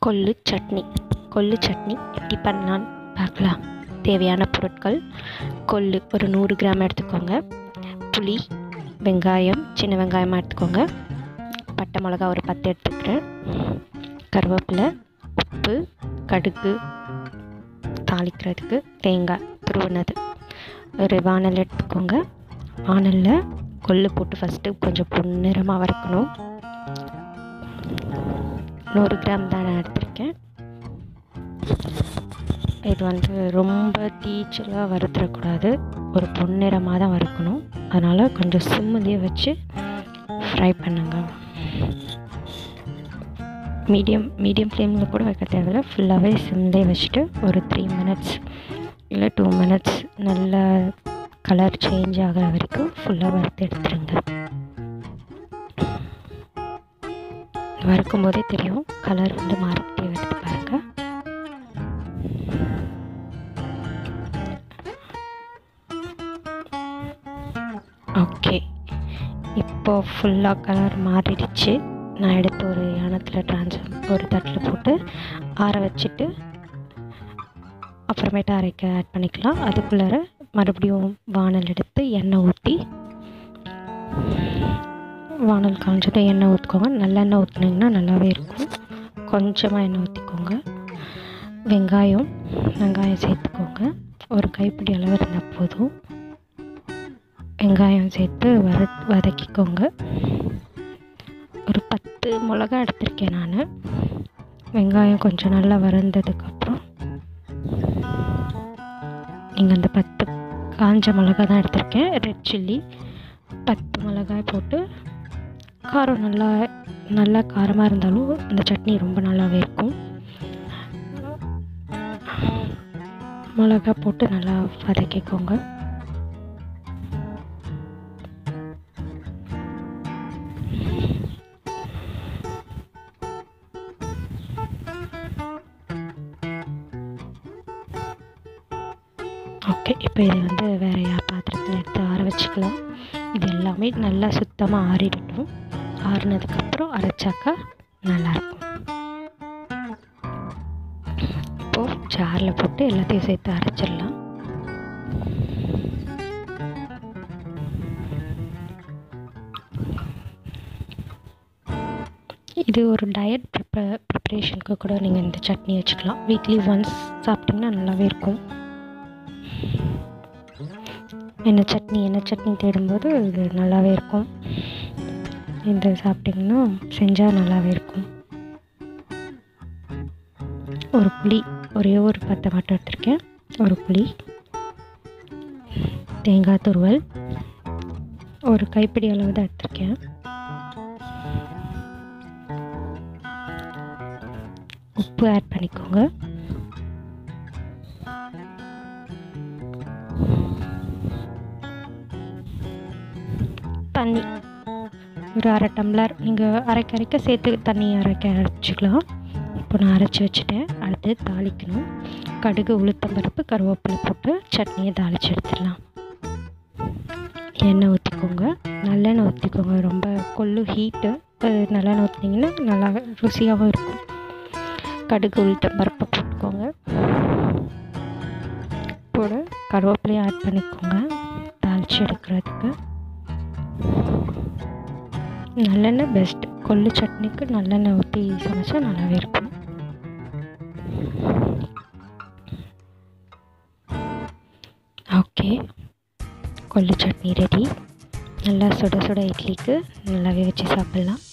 கொள்ளு சட்னி. கொள்ளு சட்னி எப்படி பண்ணலான்னு பார்க்கலாம். தேவையான பொருட்கள்: கொள்ளு ஒரு 100 கிராம் எடுத்துக்கோங்க, புளி, வெங்காயம் சின்ன வெங்காயமாக எடுத்துக்கோங்க, பட்டை மிளகா ஒரு 10 எடுத்துக்கிறேன், கருவேப்பிலை, உப்பு, கடுகு தாளிக்கிறதுக்கு, தேங்காய் துருவினது. ஒரு வானல் எடுத்துக்கோங்க. வானலில் கொள்ளு போட்டு ஃபஸ்ட்டு கொஞ்சம் பொன்னிறமாக வறுக்கணும். 100 கிராம் தான் நான் எடுத்திருக்கேன். இது ரொம்ப தீச்சலாக வறுத்துடக்கூடாது, ஒரு பொன்னிறமாக தான் வறுக்கணும். அதனால் கொஞ்சம் சிம்மிலே வச்சு ஃப்ரை பண்ணுங்க. மீடியம் ஃப்ளேமில் கூட வைக்க தேவையில்லை, ஃபுல்லாகவே சிம்லேயே வச்சுட்டு ஒரு 3 மினிட்ஸ் இல்லை 2 மினிட்ஸ் நல்லா கலர் சேஞ்ச் ஆகிற வரைக்கும் ஃபுல்லாக வறுத்து எடுத்துருங்க. வறுக்கும் போதே தெரியும் கலர் மாறிக்கிட்டே வருது பாருங்க. ஓகே, இப்போ ஃபுல்லாக கலர் மாறிடுச்சு. நான் எடுத்து ஒரு யானத்தில் ஒரு தட்டில் போட்டு ஆற வச்சுட்டு அப்புறமேட்டு அரைக்க ஆட் பண்ணிக்கலாம். அதுக்குள்ளார மறுபடியும் வானல் எடுத்து எண்ணெய் ஊற்றி, வானல் காய்ஞ்சதை எண்ணெய் ஊற்றிக்கோங்க. நல்லெண்ணெய் ஊற்றினீங்கன்னா நல்லாவே இருக்கும். கொஞ்சமாக எண்ணெய் ஊற்றிக்கோங்க. வெங்காயம் சேர்த்துக்கோங்க. ஒரு கைப்பிடி அளவு இருந்தால் போதும். வெங்காயம் சேர்த்து வதக்கிக்கோங்க. ஒரு 10 மிளகா எடுத்திருக்கேன் நான். வெங்காயம் கொஞ்சம் நல்லா வதந்ததுக்கப்புறம் நீங்கள் அந்த 10 காஞ்ச மிளகா தான் எடுத்திருக்கேன், ரெட் சில்லி 10 மிளகாய் போட்டு, காரம் நல்லா காரமாக இருந்தாலும் இந்த சட்னி ரொம்ப நல்லாவே இருக்கும். மிளகா போட்டு நல்லா வதக்கிக்கோங்க. ஓகே, இப்போ இதை வேறு பாத்திரத்தில் எடுத்து ஆற வச்சுக்கலாம். இது எல்லாமே நல்லா சுத்தமாக ஆறிடட்டும். ஆறினதுக்கப்புறம் அரைச்சாக்கா நல்லாயிருக்கும். இப்போது ஜாரில் போட்டு எல்லாத்தையும் சேர்த்து அரைச்சிடலாம். இது ஒரு டயட் ப்ரிப்பரேஷனுக்கு கூட நீங்கள் இந்த சட்னி வச்சுக்கலாம். வீக்லி ஒன்ஸ் சாப்பிட்டிங்கன்னா நல்லாவே இருக்கும். எண்ணெய் சட்னி தேடும்போது இது நல்லாவே இருக்கும். இந்த சாப்பிட்டிங்கன்னா செஞ்சால் நல்லாவே இருக்கும். ஒரு புளி ஒரே ஒரு 10 மட்டும் எடுத்திருக்கேன். ஒரு புளி, தேங்காய் துருவல் ஒரு கைப்பிடி அளவு தான் எடுத்திருக்கேன். உப்பு ஆட் பண்ணிக்கோங்க. தண்ணி ஒரு 1/2 டம்ளர். நீங்கள் அரைக்க சேர்த்து தண்ணி அரைச்சிக்கலாம். இப்போ நான் அரைச்சி வச்சுட்டேன். அடுத்து தாளிக்கணும். கடுகு, உளுத்தம்பருப்பு, கருவேப்பிலை போட்டு சட்னியை தாளித்து எடுத்துடலாம். எண்ணெய் ஊற்றிக்கோங்க. நல்லெண்ணெய் ஊற்றிக்கோங்க. ரொம்ப கொள்ளு ஹீட்டு, நல்லெண்ணெய் ஊற்றினீங்கன்னா நல்லா ருசியாகவும் இருக்கும். கடுகு, உளுத்தம்பருப்பை போட்டுக்கோங்க. போட கருவேப்பிலையும் ஆட் பண்ணிக்கோங்க தாளித்து எடுக்கிறதுக்கு. நல்லெண்ணெய் பெஸ்ட். கொள்ளு சட்னிக்கு நல்லெண்ணெய் ஊற்றி சமைச்சா நல்லாவே இருக்கும். ஓகே, கொள்ளு சட்னி ரெடி. நல்லா சுட சுட இட்லிக்கு நல்லாவே வச்சு சாப்பிட்லாம்.